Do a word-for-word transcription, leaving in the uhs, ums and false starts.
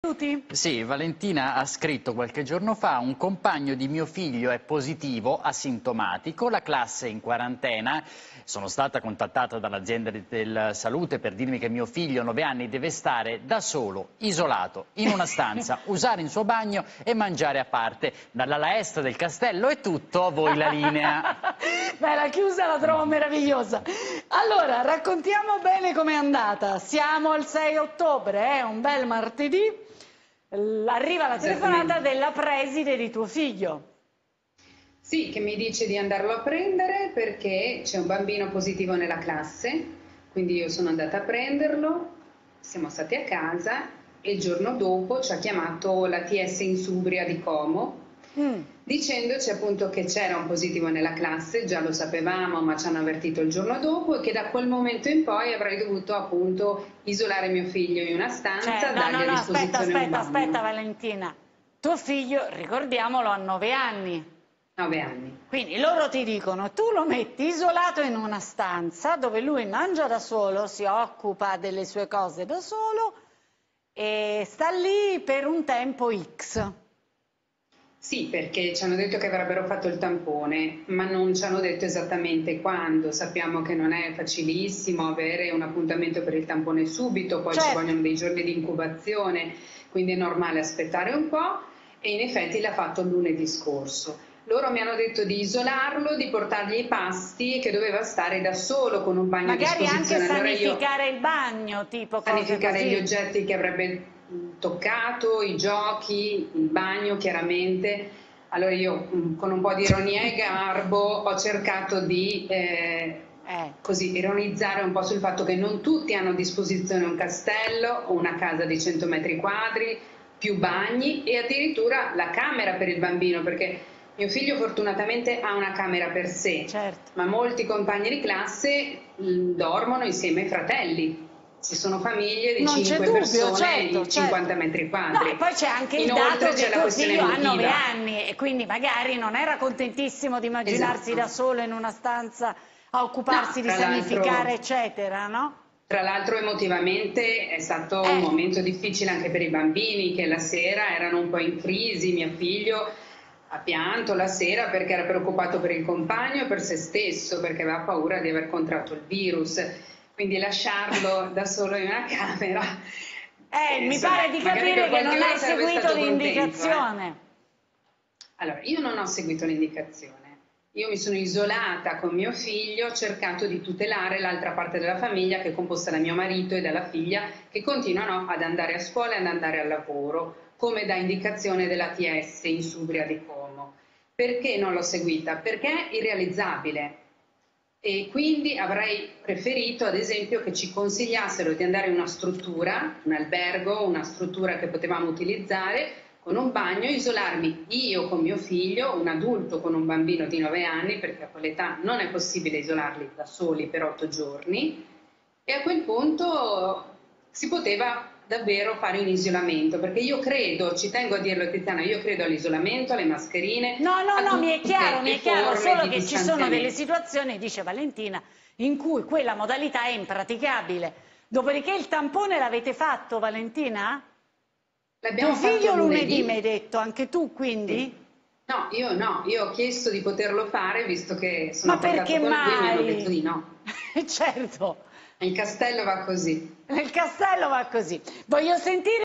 Tutti? Sì, Valentina ha scritto qualche giorno fa: un compagno di mio figlio è positivo, asintomatico, la classe è in quarantena. Sono stata contattata dall'azienda della salute per dirmi che mio figlio, nove anni, deve stare da solo, isolato, in una stanza, usare il suo bagno e mangiare a parte. Dall'ala est del castello è tutto, a voi la linea. Beh, la chiusa la trovo meravigliosa. Allora, raccontiamo bene com'è andata. Siamo al sei ottobre, è eh? un bel martedì. Arriva la telefonata della preside di tuo figlio. Sì, che mi dice di andarlo a prendere perché c'è un bambino positivo nella classe, quindi io sono andata a prenderlo, siamo stati a casa e il giorno dopo ci ha chiamato la T S Insubria di Como, mm. dicendoci appunto che c'era un positivo nella classe, già lo sapevamo ma ci hanno avvertito il giorno dopo, e che da quel momento in poi avrei dovuto appunto isolare mio figlio in una stanza, cioè, no, dargli no, no, a disposizione aspetta, un aspetta, bagno. aspetta Valentina, tuo figlio, ricordiamolo, ha nove anni. nove anni. Quindi loro ti dicono, tu lo metti isolato in una stanza dove lui mangia da solo, si occupa delle sue cose da solo e sta lì per un tempo X. Sì, perché ci hanno detto che avrebbero fatto il tampone, ma non ci hanno detto esattamente quando. Sappiamo che non è facilissimo avere un appuntamento per il tampone subito, poi certo. ci vogliono dei giorni di incubazione, quindi è normale aspettare un po', e in effetti l'ha fatto lunedì scorso. Loro mi hanno detto di isolarlo, di portargli i pasti e che doveva stare da solo con un bagno magari a disposizione. Magari anche sanificare allora il bagno, tipo sanificare cose così. gli oggetti che avrebbe toccato, i giochi, il bagno chiaramente. Allora io con un po' di ironia e garbo ho cercato di eh, eh. così ironizzare un po' sul fatto che non tutti hanno a disposizione un castello o una casa di cento metri quadri, più bagni e addirittura la camera per il bambino, perché mio figlio fortunatamente ha una camera per sé, certo. ma molti compagni di classe dormono insieme ai fratelli. Ci sono famiglie di cinque persone certo, in cinquanta certo. metri quadri. No, e poi c'è anche il Inoltre dato che tuo figlio emotiva. ha nove anni e quindi magari non era contentissimo di immaginarsi esatto. da solo in una stanza a occuparsi no, di sanificare, eccetera, no? Tra l'altro emotivamente è stato eh. un momento difficile anche per i bambini, che la sera erano un po' in crisi. Mio figlio ha pianto la sera perché era preoccupato per il compagno e per se stesso, perché aveva paura di aver contratto il virus. Quindi lasciarlo da solo in una camera... Eh, mi pare di capire che non hai seguito l'indicazione. Eh. Allora, io non ho seguito l'indicazione. Io mi sono isolata con mio figlio, ho cercato di tutelare l'altra parte della famiglia, che è composta da mio marito e dalla figlia, che continuano ad andare a scuola e ad andare al lavoro, come da indicazione della T S Insubria di Como. Perché non l'ho seguita? Perché è irrealizzabile. E quindi avrei preferito, ad esempio, che ci consigliassero di andare in una struttura, un albergo, una struttura che potevamo utilizzare, con un bagno, isolarmi io con mio figlio, un adulto con un bambino di nove anni, perché a quell'età non è possibile isolarli da soli per otto giorni, e a quel punto si poteva davvero fare un isolamento, perché io credo, ci tengo a dirlo Tiziana, io credo all'isolamento, alle mascherine. No, no, no, mi è chiaro, mi è chiaro, solo che ci sono delle situazioni, dice Valentina, in cui quella modalità è impraticabile. Dopodiché il tampone l'avete fatto, Valentina? Tuo figlio lunedì mi hai detto, anche tu quindi? Sì. No, io no, io ho chiesto di poterlo fare, visto che sono portata con lui e mi hanno detto di no. Certo. Il castello va così. Il castello va così. Voglio sentire